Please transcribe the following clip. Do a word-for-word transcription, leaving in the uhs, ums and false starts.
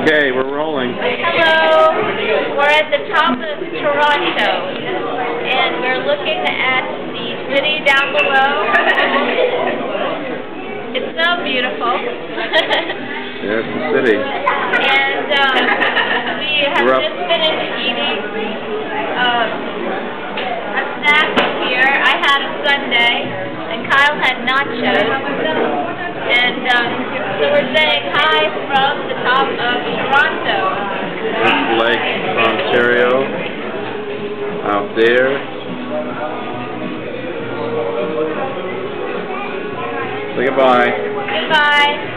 Okay, we're rolling. Hello, we're at the top of Toronto, and we're looking at the city down below. It's so beautiful. There's the city. And um, we have We're just finished eating um, a snack here. I had a sundae, and Kyle had nachos. And um, so we're saying hi from the top of Toronto. This Lake Ontario out there. Say goodbye. Goodbye.